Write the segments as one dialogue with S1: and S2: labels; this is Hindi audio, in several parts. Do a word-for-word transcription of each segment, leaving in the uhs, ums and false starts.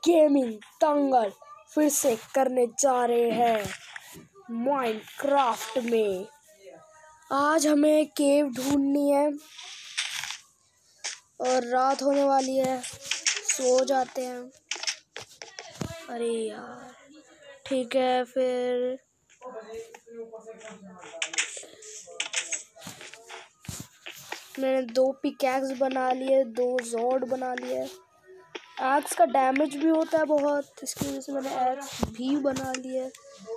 S1: गेमिंग दंगल फिर से करने जा रहे हैं माइनक्राफ्ट में। आज हमें केव ढूंढनी है और रात होने वाली है, सो जाते हैं। अरे यार ठीक है फिर। मैंने दो पिकैक्स बना लिए, दो जॉर्ड बना लिए। एक्स का डैमेज भी होता है बहुत, इसकी वजह से मैंने एक्स भी बना लिए।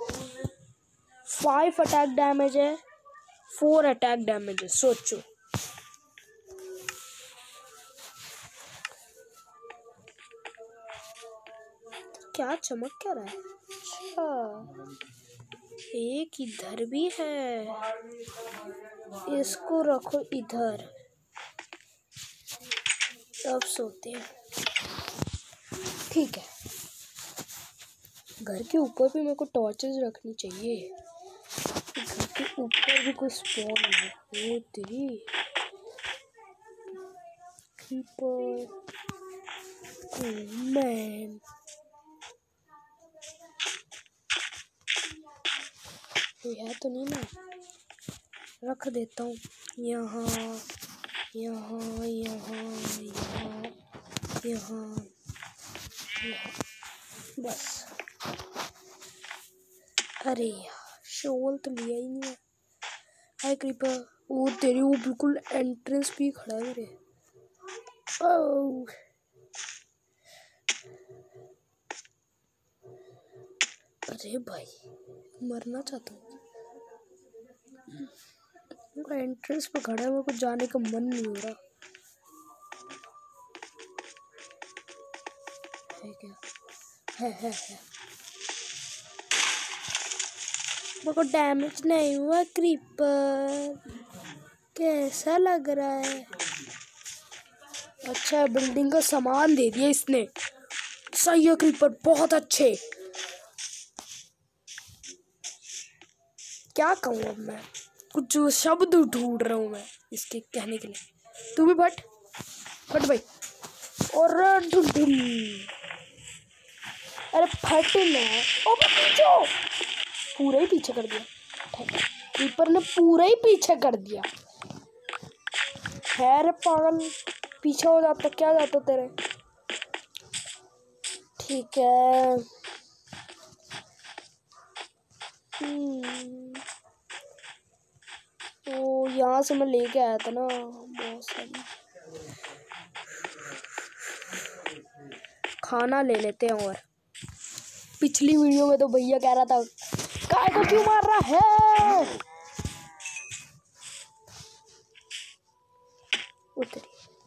S1: फाइव अटैक डैमेज है, फोर अटैक डैमेज है, सोचो। क्या चमक क्या रहा है? अच्छा एक इधर भी है, इसको रखो इधर, तब सोते हैं। ठीक है, घर के ऊपर भी मेरे को टॉर्चेस रखनी चाहिए, घर के ऊपर भी कोई स्पॉन है। वो तेरी क्रीपर मैन, कोई है तो नहीं ना? रख देता हूँ यहाँ यहाँ यहाँ यहाँ यहाँ यहाँ, बस। अरे यार शोल तो लिया ही नहीं है। हाय क्रीपर, वो तेरी वो बिल्कुल एंट्रेंस पे खड़ा है मेरे। ओह अरे भाई मरना चाहता हूँ, एंट्रेंस पे खड़ा है, मेरे को जाने का मन नहीं हो रहा है। क्या है है है मेरे को डैमेज नहीं हुआ। क्रीपर कैसा लग रहा है? अच्छा बिल्डिंग का सामान दे दिया इसने, सही है क्रीपर, बहुत अच्छे। क्या कहूँ अब मैं, कुछ शब्द ढूंढ रहा हूँ मैं इसके कहने के लिए। तू भी फट फट भाई। और अरे फट ना, ओ पीछे, पूरा ही पीछे कर दिया क्रीपर ने, पूरा ही पीछे कर दिया। खैर पागल, पीछे हो जाता क्या जाता तेरे। ठीक है हम्म तो यहाँ से मैं लेके आया था ना बहुत सारी। खाना ले लेते हैं। और पिछली वीडियो में तो भैया कह रहा था काय को क्यों मार रहा है, उतरी।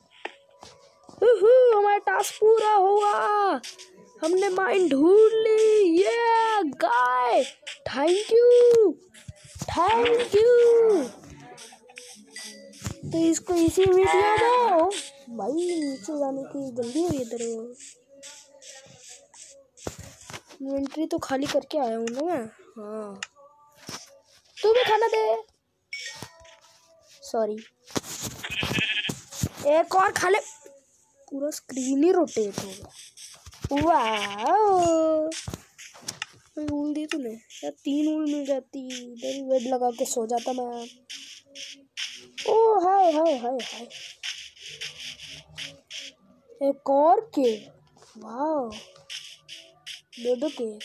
S1: हमारा टास्क पूरा होगा, हमने माइन ढूंढ ली। ये गाय, थैंक यू थैंक यू। तो इसको इसी वीडियो में भाई नीचे जाने की जल्दी हुई है तेरे को। इन्वेंटरी तो खाली करके आया हूँ ना मैं। हाँ तू भी खाना दे, सॉरी। एक और खा ले, पूरा स्क्रीन ही रोटेट हो गया। वाह ऊल दी तूने यार, तीन ऊल मिल जाती, इधर ही बेड लगा के सो जाता मैं। ओ हाय हाय हाय हाय, एक और के, वाह दो दो के।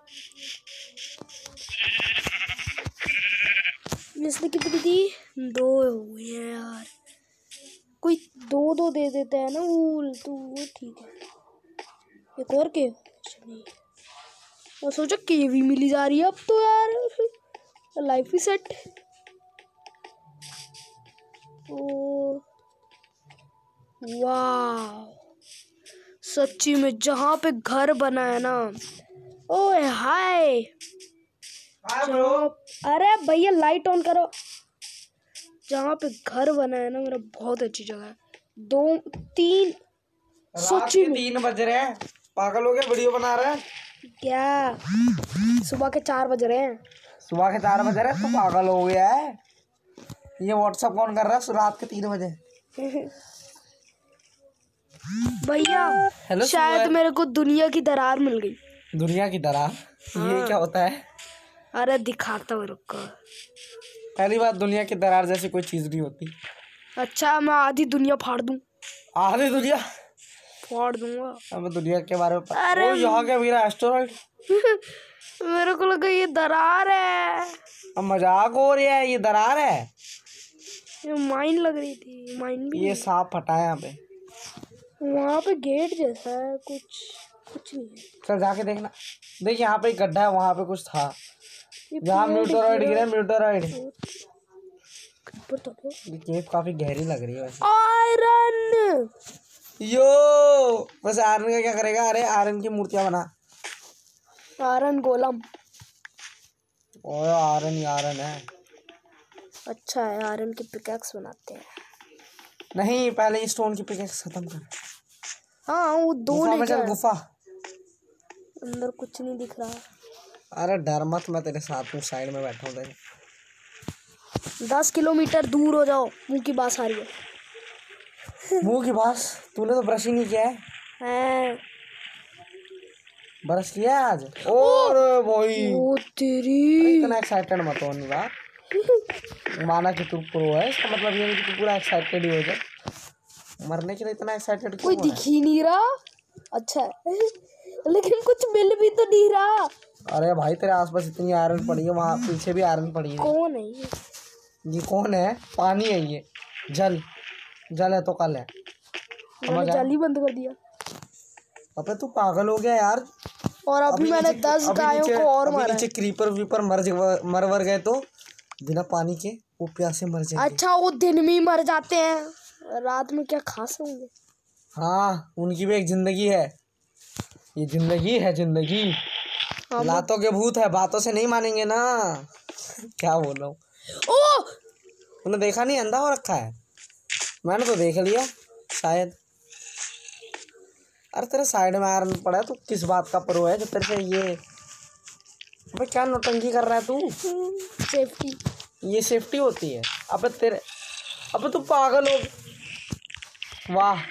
S1: इसने कितनी दी? दो हुए हैं यार, कोई दो दो दे देता है ना ऊल तो वो ठीक है। एक और के, नहीं मैं सोचा केवी मिली जा रही है अब तो यार, लाइफ ही सेट। ओ वाह सच्ची में जहाँ पे घर बना है ना, ओए हाय। अरे भैया लाइट ऑन करो। जहाँ पे घर बना है ना मेरा, बहुत अच्छी जगह है। दो तीन सच्ची में
S2: तीन बज रहे हैं, पागल हो गया, वीडियो बना रहे हैं
S1: क्या? सुबह के चार बज रहे हैं।
S2: सुबह के चार बज रहे हैं, तो पागल हो गया है। ये व्हाट्सएप कौन कर रहा है रात के तीन बजे?
S1: भैया
S2: हेलो
S1: शायद
S2: सुअर।
S1: मेरे को दुनिया की दरार मिल गई।
S2: दुनिया की दरार, ये क्या होता है?
S1: अरे दिखाता हूँ, रुको।
S2: पहली बात, दुनिया की दरार जैसी कोई चीज नहीं होती।
S1: अच्छा मैं आधी दुनिया फाड़ दूं?
S2: आधी दुनिया
S1: फाड़ दूंगा।
S2: हमें दुनिया के बारे में पता।
S1: अरे
S2: ओ यहाँ क्या मेरा एस्टेरॉइड।
S1: मेरे को लगा ये दरार है।
S2: अब मजाक हो रहा है, ये दरार है।
S1: ये माइन लग रही थी, माइन भी
S2: ये सांप फटा है यहाँ पे।
S1: वहाँ पे गेट जैसा है, कुछ कुछ नहीं है।
S2: चल जाके देखना। देख यहाँ पे एक गड्ढा है, वहाँ पे कुछ था।
S1: ये
S2: जहाँ
S1: पेड़
S2: म्यूटोरॉइड
S1: गिरा-
S2: गिरा, म्यूटोरॉइड।
S1: ऊपर तो दो।
S2: ये केव काफी गहरी लग रही है वैसे।
S1: आयरन।
S2: यो वैसे आयरन का क्या करेगा? अरे आयरन की मूर्तियां बना।
S1: Iron golem.
S2: ओए आयरन ही आयरन है।
S1: अच्छा है, आयरन की पिकैक्स बनाते हैं।
S2: नहीं, पहले स्टोन की पिकेक्स खत्म कर।
S1: हाँ वो दो
S2: गुफा में
S1: लेके
S2: चल,
S1: आया।
S2: गुफा।
S1: अंदर कुछ नहीं दिख रहा।
S2: अरे डर मत, मैं तेरे साथ हूँ, साइड में बैठा हूँ तेरे।
S1: दस किलोमीटर दूर हो जाओ, मुंह की बात आ रही है।
S2: मुंह की बात? तूने तो ब्रश ही नहीं किया है।
S1: हैं।
S2: ब्रश किया है आज? ओरे भाई,
S1: ओ तेरी।
S2: इतना एक्साइटेड मत हो निवार। माना कि तू प्रो है, इसका मतलब ये नहीं कि तू पूरा एक्साइटेड ही हो जाए। मरने के लिए इतना एक्साइटेड क्यों
S1: कोई
S2: हो
S1: दिख
S2: रहा है?
S1: ही नहीं रहा। अच्छा है। लेकिन कुछ मिल भी तो नहीं रहा।
S2: अरे भाई तेरे आसपास इतनी आयरन पड़ी है, वहाँ पीछे भी आयरन पड़ी है।
S1: कौन है ये?
S2: ये कौन है? पानी है ये, जल। जल है तो कल है।
S1: मैंने
S2: आया?
S1: जाली बंद कर दिया।
S2: अबे तू पागल हो गया यार।
S1: और अभी मैंने
S2: नीचे-
S1: दस
S2: अभी
S1: गायों
S2: नीचे-
S1: को और
S2: अभी
S1: मारा
S2: नीचे
S1: है।
S2: क्रीपर वीपर मर ज- मर वर गए तो बिना पानी के वो प्यासे मर जाएंगे।
S1: अच्छा वो दिन में ही मर जाते हैं, रात में क्या खास होंगे?
S2: हाँ, उनकी भी एक जिंदगी है। ये जिंदगी है, जिंदगी।
S1: हम-
S2: लातों के भूत है, बातों से नहीं मानेंगे ना। क्या बोल रहा हूँ?
S1: ओ
S2: तूने देखा नहीं? अंधा हो रखा है। मैंने तो देख लिया शायद। अरे तेरे साइड में आयरन पड़ा है, तू किस बात का प्रो है जो तेरे से ये? अबे क्या नौटंकी कर रहा है तू?
S1: सेफ्टी।
S2: ये सेफ्टी होती है? अबे तेरे, अबे तू पागल हो। वाह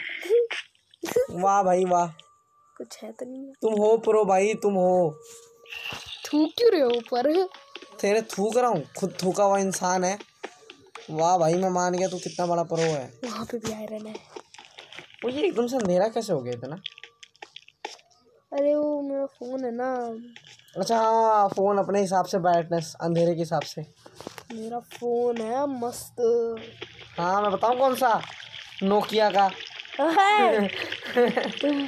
S2: वाह भाई वाह,
S1: कुछ है तो नहीं?
S2: तुम हो प्रो भाई, तुम हो।
S1: थूक क्यों रहे हो ऊपर?
S2: तेरे थूक रहा हूँ, खुद थूका हुआ इंसान है। वाह भाई, मैं मान गया तू कितना बड़ा प्रो है।
S1: वहाँ पे भी आयरन है।
S2: वो ये एकदम से अंधेरा कैसे हो गया इतना?
S1: अरे वो मेरा फोन है ना।
S2: अच्छा हाँ, फोन अपने हिसाब से ब्राइटनेस अंधेरे के हिसाब से।
S1: मेरा फोन है मस्त।
S2: हाँ मैं बताऊँ कौन सा? नोकिया का।
S1: है। तुम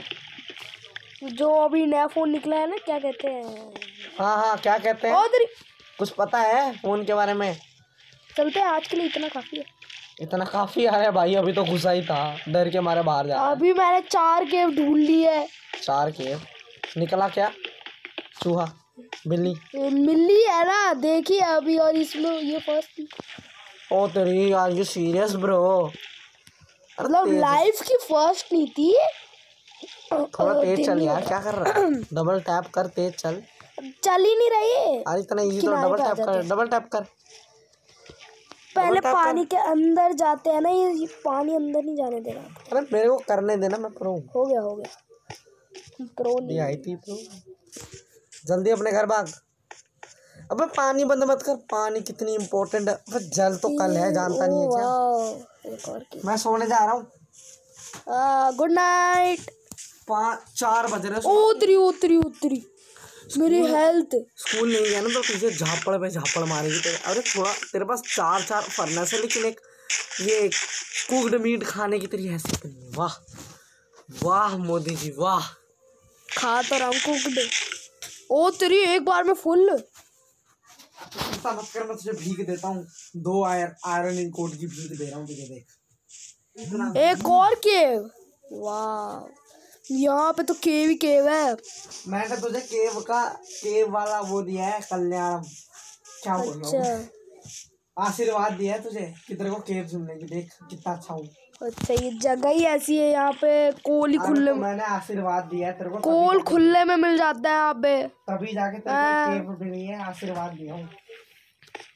S1: जो अभी नया फोन निकला है ना, क्या कहते हैं?
S2: हाँ हाँ, क्या कहते हैं?
S1: उधर
S2: कुछ पता है फोन के बारे में?
S1: चलते हैं, आज के लिए इतना काफी है।
S2: इतना काफी आ रहा है भाई, अभी तो घुसा ही था, डर के मारे बाहर जा रहा है।
S1: अभी मैंने चार केव ढूंढ ली है।
S2: चार के निकला क्या? चूहा, बिल्ली?
S1: ये मिली है ना, देखिए अभी। और इसमें ये फर्स्ट,
S2: ओ तेरी, आर यू सीरियस ब्रो?
S1: मतलब लाइफ की फर्स्ट नहीं थी।
S2: थोड़ा तेज चल यार, क्या कर रहा है? डबल टैप कर, तेज चल।
S1: चल ही नहीं रही।
S2: अरे इतना इजी तो
S1: किनारे
S2: डबल
S1: पे आ
S2: टैप
S1: जाते
S2: कर,
S1: हैं।
S2: डबल टैप कर।
S1: पहले
S2: टैप
S1: पानी के अंदर जाते हैं ना, ये ये पानी अंदर नहीं जाने दे रहा।
S2: अरे मेरे को करने देना, मैं प्रो हूँ।
S1: हो गया हो गया। प्रो नहीं
S2: आई थी प्रो। जल्दी अपने घर भाग। अबे पानी बंद मत कर, पानी कितनी इम्पोर्टेंट है। अबे जल तो कल है, जानता नहीं है क्या?
S1: वाह, एक और की।
S2: मैं सोने जा रहा हूँ।
S1: Good night.
S2: पाँच चार बज रहे हैं।
S1: उतरी उतरी उतरी मेरी हेल्थ।
S2: स्कूल नहीं गया ना तो तुझे झापड़ पे झापड़ मारेगी तेरे। अरे थोड़ा, तेरे पास चार चार फर्नेस है लेकिन एक ये कुक्ड मीट खाने की तेरी हैसियत नहीं है। वाह वाह मोदी जी वाह।
S1: खा तो रहा हूँ कुकड। ओ तेरी एक बार में फुल।
S2: चिंता मत कर, मैं तुझे भीग देता हूँ। दो आयर आयरन इन कोट की भीग दे रहा हूँ तुझे, देख इतना।
S1: एक और केव। वाह, यहाँ पे तो केव ही केव है।
S2: मैंने तुझे केव का केव वाला वो दिया है, कल्याण क्या बोल रहा हूँ,
S1: अच्छा
S2: आशीर्वाद दिया है तुझे कि तेरे को केव सुनने की। देख कितना अच्छा हूँ।
S1: अच्छा, ये जगह ही ऐसी है, यहाँ पे कोल ही
S2: अरे
S1: खुले
S2: तो मैंने आशीर्वाद दिया है तेरे को, तभी
S1: कोल
S2: जाके-
S1: खुले में मिल जाता है यहाँ पे।
S2: तभी जाके तेरे
S1: हाँ।
S2: को केव मिली है, आशीर्वाद दिया हूँ।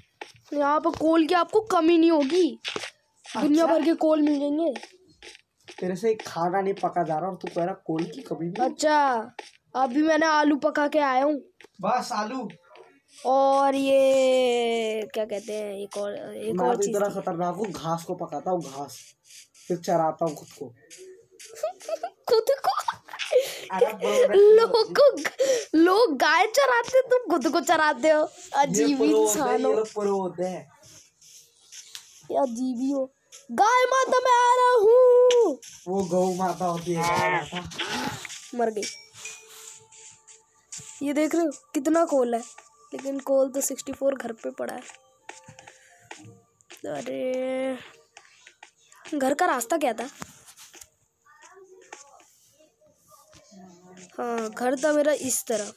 S1: यहाँ पे कोल की आपको कमी नहीं होगी। दुनिया
S2: अच्छा।
S1: भर के कोल मिल जाएंगे।
S2: तेरे से खाना नहीं पका जा रहा और तू कह रहा कोल की कभी भी।
S1: अच्छा अभी मैंने आलू पका के आया हूँ।
S2: बस आलू
S1: और ये क्या कहते हैं एक और एक
S2: मैं
S1: और
S2: तो
S1: चीज
S2: इतना खतरनाक हूँ, घास को पकाता हूँ, घास फिर चराता हूँ खुद को।
S1: खुद को
S2: अरे bro,
S1: लोग को लोग गाय चराते तुम खुद को चराते हो। अजीब इंसान हो,
S2: ये लोग प्रो होते हैं।
S1: ये अजीब ही हो। गाय माता मैं आ रहा हूँ।
S2: वो गौ माता होती है, गाय माता
S1: मर गई। ये देख रहे हो कितना कोल है, लेकिन कोल तो सिक्सटी फोर घर पे पड़ा है। अरे घर का रास्ता क्या था? हाँ घर था मेरा इस तरफ।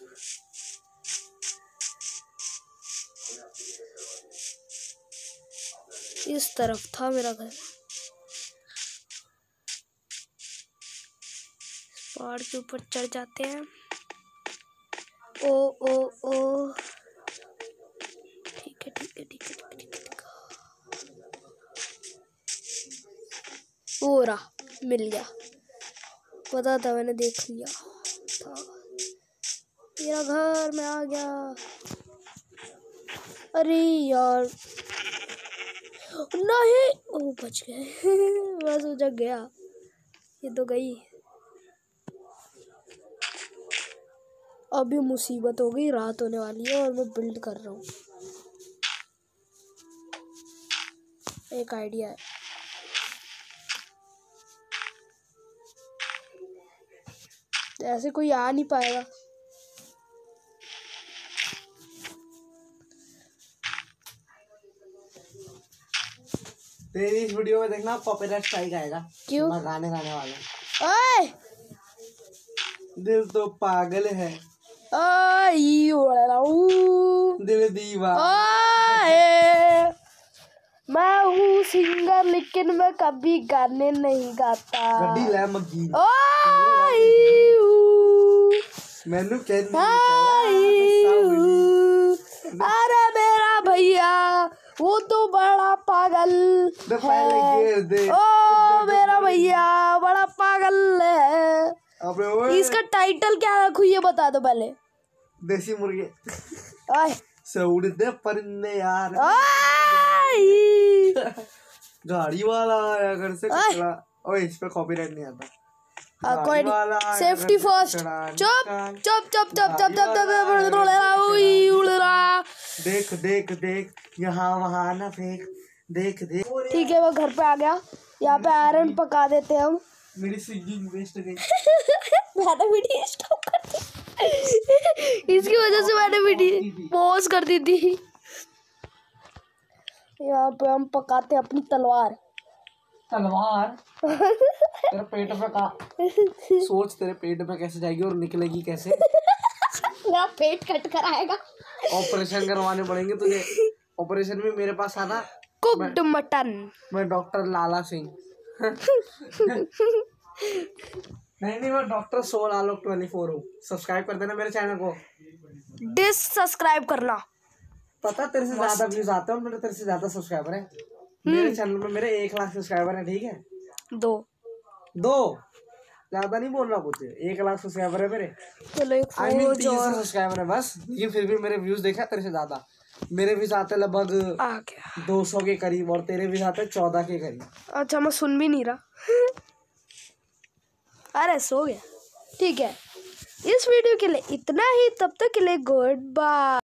S1: इस तरफ था मेरा घर। पहाड़ के ऊपर चढ़ जाते हैं। ओ ओ ओ ठीक है ठीक है ठीक है ठीक है ठीक है ठीक है। ओ रहा, मिल गया। पता था, मैंने देख लिया था। मेरा घर में आ गया। अरे यार नहीं, ओ बच गए। मैं सोचा गया, ये तो गई। अभी मुसीबत हो गई, रात होने वाली है और मैं बिल्ड कर रहा हूँ। एक आइडिया है। ऐसे कोई आ नहीं पाएगा।
S2: तेरी इस वीडियो में देखना कॉपीराइट स्ट्राइक आएगा।
S1: क्यों?
S2: मैं गाने गाने वाला।
S1: ओए
S2: दिल तो पागल है,
S1: ओए ओए
S2: दिल दीवाना।
S1: ओए मैं हूँ सिंगर, लेकिन मैं कभी गाने नहीं गाता।
S2: गड्डी ले मग्गी
S1: ओए
S2: मैनू कहनी
S1: अरे मेरा भैया वो तो बड़ा पागल है।
S2: दे
S1: ओ मेरा भैया बड़ा पागल है।
S2: अबे ओए
S1: इसका टाइटल क्या रखूं ये बता दो पहले।
S2: देसी मुर्गे
S1: ओए
S2: से उड़ते परिंदे यार।
S1: ओए
S2: गाड़ी वाला आया घर से कचरा। ओए इस पे कॉपीराइट नहीं आता।
S1: हाँ कोई नहीं, सेफ्टी फर्स्ट। चुप चुप चुप चुप चुप चुप चुप उड़ रहा।
S2: देख देख देख यहाँ वहाँ ना फेंक, देख देख।
S1: ठीक है वो घर पे आ गया। यहाँ पे आयरन पका देते हैं हम।
S2: मेरी सिंगिंग वेस्ट गई।
S1: मैंने वीडियो स्टॉप कर दी। इसकी वजह से मैंने वीडियो पॉज कर दी थी। यहाँ पे हम पकाते हैं अपनी तलवार।
S2: तलवार तेरे पेट में का सोच, तेरे पेट में कैसे जाएगी और निकलेगी कैसे?
S1: मेरा पेट कट कर आएगा।
S2: ऑपरेशन करवाने पड़ेंगे तुझे। ऑपरेशन में मेरे पास आना।
S1: Cooked mutton.
S2: मैं डॉक्टर लाला सिंह। नहीं नहीं मैं doctor soul Alok twenty four हूँ। सब्सक्राइब कर देना मेरे चैनल को।
S1: डिस सब्सक्राइब करना।
S2: पता तेरे से ज्यादा व्यूज आते हैं और मेरे तेरे से ज्यादा सब्सक्राइबर है। मेरे चैनल में मेरे एक लाख सब्सक्राइबर है। ठीक है,
S1: दो
S2: दो ज्यादा नहीं बोल रहा कुछ। एक लाख सब्सक्राइबर है मेरे।
S1: चलो एक
S2: आई मीन
S1: फौज
S2: तीन सौ
S1: और
S2: सब्सक्राइबर है बस। ये फिर भी मेरे व्यूज देखा तेरे से ज्यादा। मेरे व्यूज आते लगभग
S1: आ गया।
S2: दो सौ के करीब और तेरे व्यूज आते चौदह के करीब।
S1: अच्छा मैं सुन भी नहीं रहा। अरे सो गया। ठीक है, इस वीडियो के लिए इतना ही। तब तक के लिए गुड बाय।